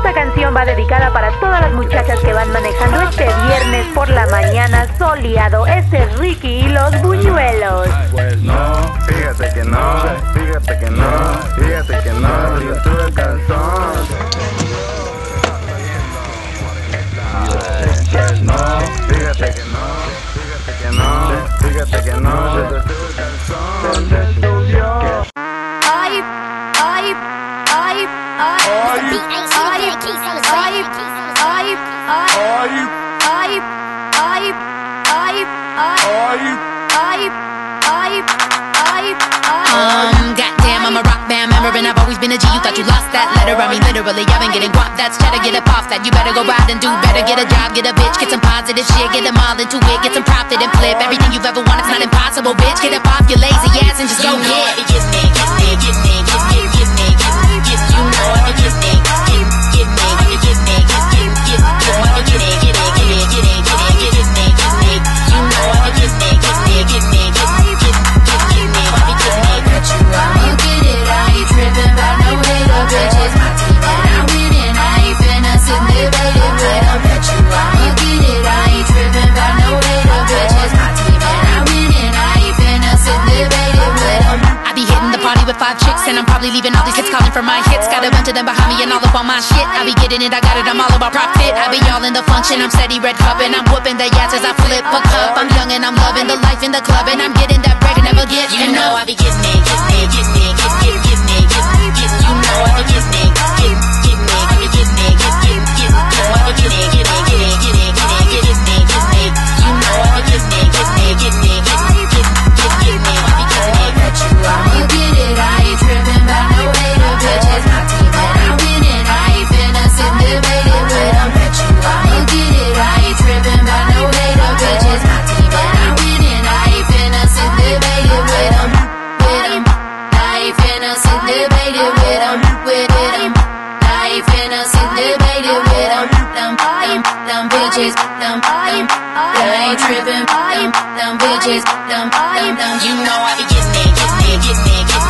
Esta canción va dedicada para todas las muchachas que van manejando este viernes por la mañana soleado. Este es Ricky y los Buñuelos. Pues no, fíjate que no, fíjate que no, fíjate que no, yo tuve calzón. Pues no, fíjate que no, fíjate que no, fíjate que no, yo tuve calzón. Se subió. Ay, ay, ay, ay, goddamn, I'm a rock band member and I've always been a G. You thought you lost that letter? I mean, literally, I've been getting guap. That's cheddar, get up off that. You better go ride and do better. Get a job, get a bitch, get some positive shit, get them all into it, get some profit and flip. Everything you've ever wanted, it's not impossible, bitch. Get up off your lazy ass and just go get it. With 5 chicks and I'm probably leaving all these hits calling for my hits. Got a bunch of them behind me and all up on my shit. I be getting it, I got it, I'm all about profit. I be all in the function, I'm steady red cup and I'm whooping the ass as I flip a cup. I'm young and I'm loving the life in the club and I'm getting that bread and never get enough. You know I be getting it, getting it, getting it, getting it, getting it, getting it. You know I be getting it, getting it, getting it, getting it, getting it, getting it. I be getting it, getting it, getting it, getting it, getting it, getting it. You know I be getting it, getting it, getting it, getting it, getting it. You get it, I ain't tripping about no hater bitches. My team and I win it, I ain't finna sit and debate it with them. You get it, I ain't tripping about no hater bitches. My team and I win it, I ain't finna sit and debate it with them. I ain't finna sit and debate it with them. I ain't finna sit and debate it with them. Them bitches, I ain't tripping. Them bitches, you know I be getting it, getting it, getting it, getting it.